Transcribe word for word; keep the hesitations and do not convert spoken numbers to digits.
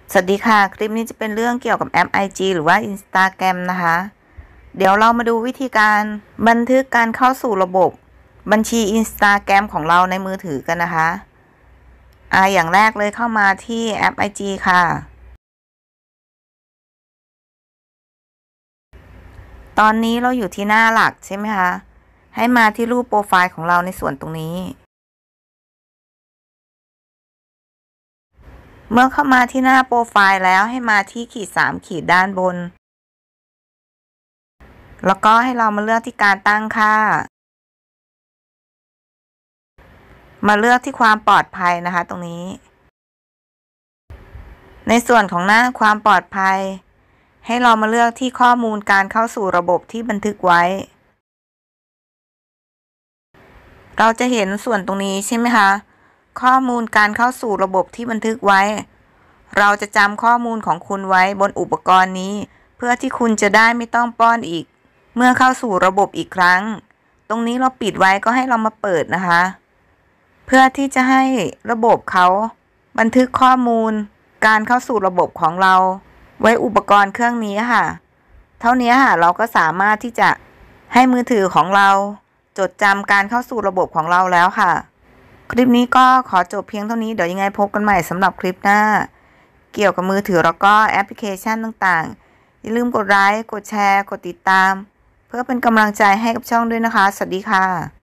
สวัสดีค่ะคลิปนี้จะเป็นเรื่องเกี่ยวกับแอป ไอ จี หรือว่า Instagram นะคะเดี๋ยวเรามาดูวิธีการบันทึกการเข้าสู่ระบบบัญชี Instagram ของเราในมือถือกันนะคะอ่าอย่างแรกเลยเข้ามาที่แอป ไอ จี ค่ะตอนนี้เราอยู่ที่หน้าหลักใช่ไหมคะให้มาที่รูปโปรไฟล์ของเราในส่วนตรงนี้เมื่อเข้ามาที่หน้าโปรไฟล์แล้วให้มาที่ขีดสามขีดด้านบนแล้วก็ให้เรามาเลือกที่การตั้งค่ามาเลือกที่ความปลอดภัยนะคะตรงนี้ในส่วนของหน้าความปลอดภัยให้เรามาเลือกที่ข้อมูลการเข้าสู่ระบบที่บันทึกไว้เราจะเห็นส่วนตรงนี้ใช่ไหมคะข้อมูลการเข้าสู่ระบบที่บันทึกไว้เราจะจำข้อมูลของคุณไว้บนอุปกรณ์นี้เพื่อที่คุณจะได้ไม่ต้องป้อนอีกเมื่อเข้าสู่ระบบอีกครั้งตรงนี้เราปิดไว้ก็ให้เรามาเปิดนะคะเพื่อที่จะให้ระบบเขาบันทึกข้อมูลการเข้าสู่ระบบของเราไว้อุปกรณ์เครื่องนี้ค่ะเท่านี้ค่ะเราก็สามารถที่จะให้มือถือของเราจดจำการเข้าสู่ระบบของเราแล้วค่ะคลิปนี้ก็ขอจบเพียงเท่านี้เดี๋ยวยังไงพบกันใหม่สำหรับคลิปหน้าเกี่ยวกับมือถือแล้วก็แอปพลิเคชันต่างๆอย่าลืมกดไลค์กดแชร์กดติดตามเพื่อเป็นกำลังใจให้กับช่องด้วยนะคะสวัสดีค่ะ